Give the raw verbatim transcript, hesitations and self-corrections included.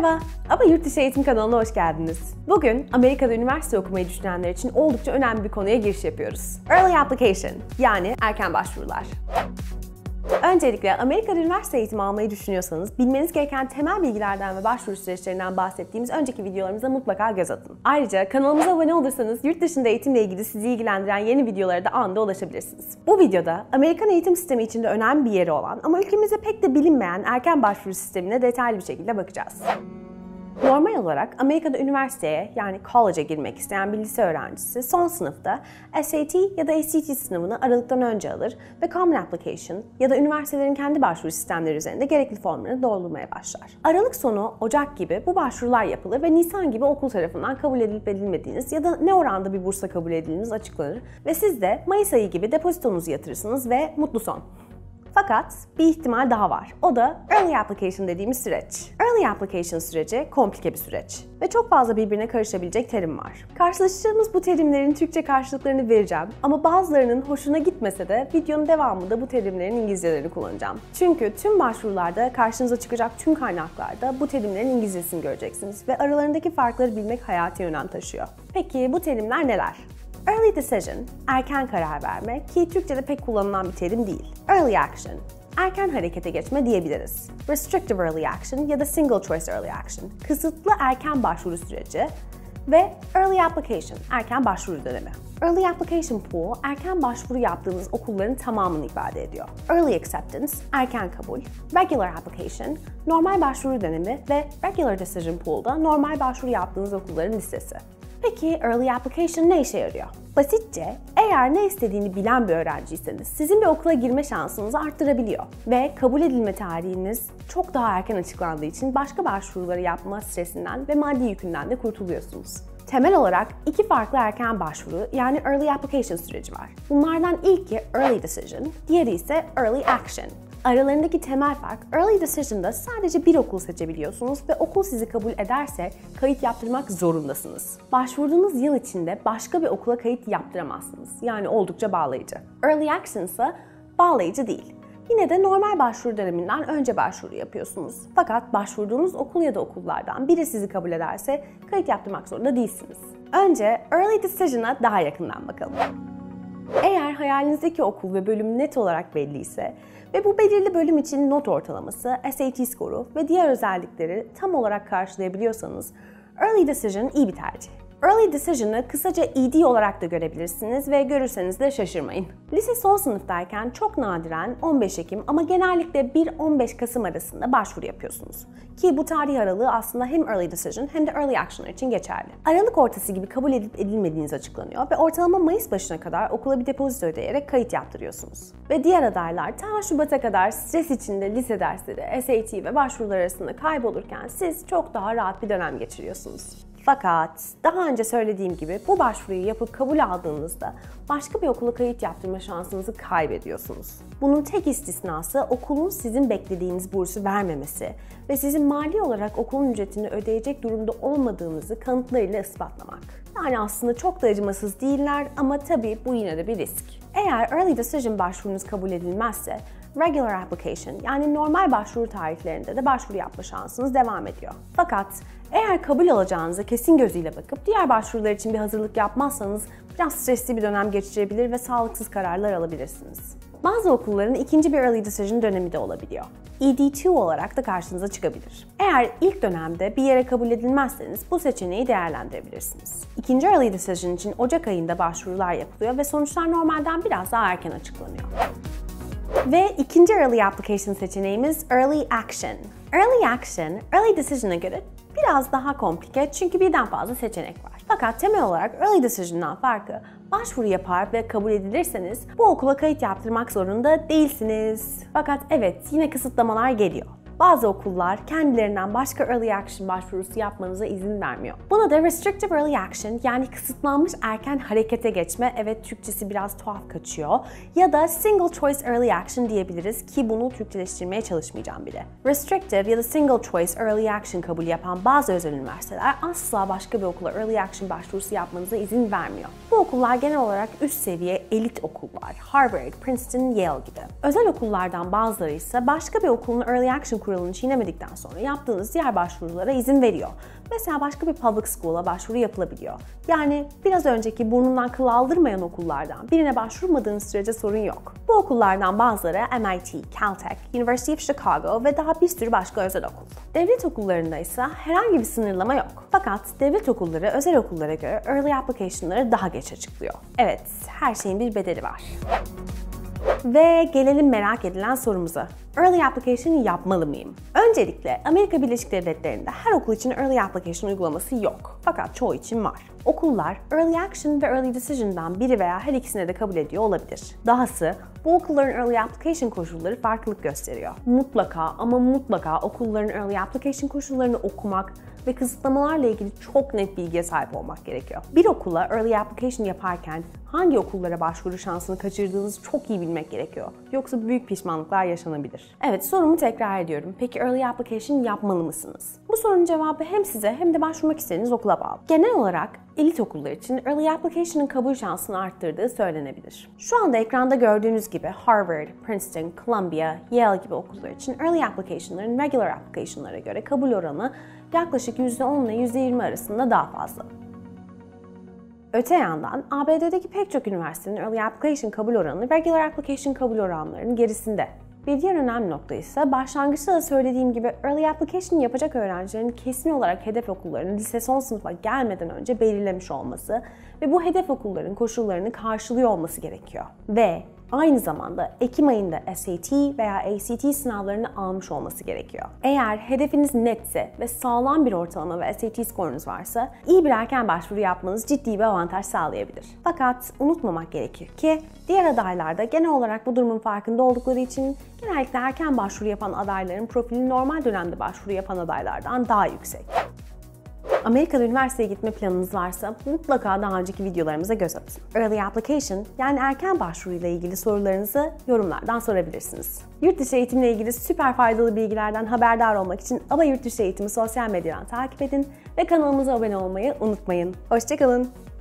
Merhaba, ama Yurt Dışı Eğitim kanalına hoş geldiniz. Bugün Amerika'da üniversite okumayı düşünenler için oldukça önemli bir konuya giriş yapıyoruz. Early Application, yani erken başvurular. Öncelikle Amerika'da üniversite eğitimi almayı düşünüyorsanız bilmeniz gereken temel bilgilerden ve başvuru süreçlerinden bahsettiğimiz önceki videolarımıza mutlaka göz atın. Ayrıca kanalımıza abone olursanız yurt dışında eğitimle ilgili sizi ilgilendiren yeni videolara da anında ulaşabilirsiniz. Bu videoda Amerikan eğitim sistemi içinde önemli bir yeri olan ama ülkemizde pek de bilinmeyen erken başvuru sistemine detaylı bir şekilde bakacağız. Normal olarak Amerika'da üniversiteye yani college'a girmek isteyen bir lise öğrencisi son sınıfta S A T ya da A C T sınavını Aralık'tan önce alır ve Common Application ya da üniversitelerin kendi başvuru sistemleri üzerinde gerekli formları doldurmaya başlar. Aralık sonu Ocak gibi bu başvurular yapılır ve Nisan gibi okul tarafından kabul edilip edilmediğiniz ya da ne oranda bir bursa kabul edildiğiniz açıklanır ve siz de Mayıs ayı gibi depozitonuzu yatırırsınız ve mutlu son. Fakat bir ihtimal daha var. O da Early Application dediğimiz süreç. Early Application süreci komplike bir süreç ve çok fazla birbirine karışabilecek terim var. Karşılaşacağımız bu terimlerin Türkçe karşılıklarını vereceğim ama bazılarının hoşuna gitmese de videonun devamında bu terimlerin İngilizcelerini kullanacağım. Çünkü tüm başvurularda karşınıza çıkacak tüm kaynaklarda bu terimlerin İngilizcesini göreceksiniz ve aralarındaki farkları bilmek hayati önem taşıyor. Peki bu terimler neler? Early decision, erken karar verme ki Türkçe'de pek kullanılan bir terim değil. Early action, erken harekete geçme diyebiliriz. Restrictive early action ya da single choice early action, kısıtlı erken başvuru süreci ve early application, erken başvuru dönemi. Early application pool, erken başvuru yaptığınız okulların tamamını ifade ediyor. Early acceptance, erken kabul. Regular application, normal başvuru dönemi ve regular decision pool'da normal başvuru yaptığınız okulların listesi. Peki Early Application ne işe yarıyor? Basitçe, eğer ne istediğini bilen bir öğrenciyseniz sizin bir okula girme şansınızı arttırabiliyor. Ve kabul edilme tarihiniz çok daha erken açıklandığı için başka başvuruları yapma stresinden ve maddi yükünden de kurtuluyorsunuz. Temel olarak iki farklı erken başvuru yani Early Application süreci var. Bunlardan ilki Early Decision, diğeri ise Early Action. Aralarındaki temel fark, Early Decision'da sadece bir okul seçebiliyorsunuz ve okul sizi kabul ederse kayıt yaptırmak zorundasınız. Başvurduğunuz yıl içinde başka bir okula kayıt yaptıramazsınız. Yani oldukça bağlayıcı. Early Action ise bağlayıcı değil. Yine de normal başvuru döneminden önce başvuru yapıyorsunuz. Fakat başvurduğunuz okul ya da okullardan biri sizi kabul ederse kayıt yaptırmak zorunda değilsiniz. Önce Early Decision'a daha yakından bakalım. Eğer hayalinizdeki okul ve bölüm net olarak belliyse ve bu belirli bölüm için not ortalaması, S A T skoru ve diğer özellikleri tam olarak karşılayabiliyorsanız Early Decision iyi bir tercih. Early Decision'ı kısaca E D olarak da görebilirsiniz ve görürseniz de şaşırmayın. Lise son sınıftayken çok nadiren on beş Ekim ama genellikle bir on beş Kasım arasında başvuru yapıyorsunuz. Ki bu tarih aralığı aslında hem Early Decision hem de Early Action'lar için geçerli. Aralık ortası gibi kabul edilip edilmediğiniz açıklanıyor ve ortalama Mayıs başına kadar okula bir depozito ödeyerek kayıt yaptırıyorsunuz. Ve diğer adaylar ta Şubat'a kadar stres içinde lise dersleri, S A T ve başvurular arasında kaybolurken siz çok daha rahat bir dönem geçiriyorsunuz. Fakat daha önce söylediğim gibi bu başvuruyu yapıp kabul aldığınızda başka bir okula kayıt yaptırma şansınızı kaybediyorsunuz. Bunun tek istisnası okulun sizin beklediğiniz bursu vermemesi ve sizin mali olarak okulun ücretini ödeyecek durumda olmadığınızı kanıtlarıyla ispatlamak. Yani aslında çok da acımasız değiller ama tabii bu yine de bir risk. Eğer Early Decision başvurunuz kabul edilmezse Regular Application yani normal başvuru tarihlerinde de başvuru yapma şansınız devam ediyor. Fakat eğer kabul alacağınıza kesin gözüyle bakıp diğer başvurular için bir hazırlık yapmazsanız biraz stresli bir dönem geçirebilir ve sağlıksız kararlar alabilirsiniz. Bazı okulların ikinci bir Early Decision dönemi de olabiliyor. E D iki olarak da karşınıza çıkabilir. Eğer ilk dönemde bir yere kabul edilmezseniz bu seçeneği değerlendirebilirsiniz. İkinci Early Decision için Ocak ayında başvurular yapılıyor ve sonuçlar normalden biraz daha erken açıklanıyor. Ve ikinci Early Application seçeneğimiz Early Action. Early Action, Early Decision'a göre biraz daha komplike çünkü birden fazla seçenek var. Fakat temel olarak Early Decision'dan farkı başvuru yapar ve kabul edilirseniz bu okula kayıt yaptırmak zorunda değilsiniz. Fakat evet yine kısıtlamalar geliyor. Bazı okullar kendilerinden başka Early Action başvurusu yapmanıza izin vermiyor. Buna da Restrictive Early Action yani kısıtlanmış erken harekete geçme, evet Türkçesi biraz tuhaf kaçıyor, ya da Single Choice Early Action diyebiliriz ki bunu Türkçeleştirmeye çalışmayacağım bile. Restrictive ya da Single Choice Early Action kabul yapan bazı özel üniversiteler asla başka bir okula Early Action başvurusu yapmanıza izin vermiyor. Bu okullar genel olarak üst seviye elit okullar, Harvard, Princeton, Yale gibi. Özel okullardan bazıları ise başka bir okulun Early Action kuralını çiğnemedikten sonra yaptığınız diğer başvurulara izin veriyor. Mesela başka bir public school'a başvuru yapılabiliyor. Yani biraz önceki burnundan kıl aldırmayan okullardan birine başvurmadığınız sürece sorun yok. Bu okullardan bazıları M I T, Caltech, University of Chicago ve daha bir sürü başka özel okul. Devlet okullarında ise herhangi bir sınırlama yok. Fakat devlet okulları özel okullara göre early application'ları daha geç açıklıyor. Evet, her şeyin bir bedeli var. Ve gelelim merak edilen sorumuza. Early application yapmalı mıyım? Öncelikle Amerika Birleşik Devletleri'nde her okul için early application uygulaması yok. Fakat çoğu için var. Okullar early action ve early decision'dan biri veya her ikisini de kabul ediyor olabilir. Dahası bu okulların early application koşulları farklılık gösteriyor. Mutlaka ama mutlaka okulların early application koşullarını okumak ve kısıtlamalarla ilgili çok net bilgiye sahip olmak gerekiyor. Bir okula early application yaparken hangi okullara başvuru şansını kaçırdığınızı çok iyi bilmek gerekiyor. Yoksa büyük pişmanlıklar yaşanabilir. Evet, sorumu tekrar ediyorum. Peki early application yapmalı mısınız? Bu sorunun cevabı hem size hem de başvurmak istediğiniz okula bağlı. Genel olarak elit okullar için early application'ın kabul şansını arttırdığı söylenebilir. Şu anda ekranda gördüğünüz gibi Harvard, Princeton, Columbia, Yale gibi okullar için early application'ların regular application'lara göre kabul oranı yaklaşık yüzde on ile yüzde yirmi arasında daha fazla. Öte yandan A B D'deki pek çok üniversitenin early application kabul oranı regular application kabul oranlarının gerisinde. Bir diğer önemli nokta ise başlangıçta da söylediğim gibi early application yapacak öğrencilerin kesin olarak hedef okullarını lise son sınıfa gelmeden önce belirlemiş olması ve bu hedef okulların koşullarını karşılıyor olması gerekiyor. Ve aynı zamanda Ekim ayında S A T veya A C T sınavlarını almış olması gerekiyor. Eğer hedefiniz netse ve sağlam bir ortalama ve S A T skorunuz varsa iyi bir erken başvuru yapmanız ciddi bir avantaj sağlayabilir. Fakat unutmamak gerekir ki diğer adaylar da genel olarak bu durumun farkında oldukları için genellikle erken başvuru yapan adayların profili normal dönemde başvuru yapan adaylardan daha yüksek. Amerika'da üniversiteye gitme planınız varsa mutlaka daha önceki videolarımıza göz atın. Early application yani erken başvuruyla ilgili sorularınızı yorumlardan sorabilirsiniz. Yurt dışı eğitimle ilgili süper faydalı bilgilerden haberdar olmak için ABA Yurtdışı Eğitimi sosyal medyadan takip edin ve kanalımıza abone olmayı unutmayın. Hoşça kalın.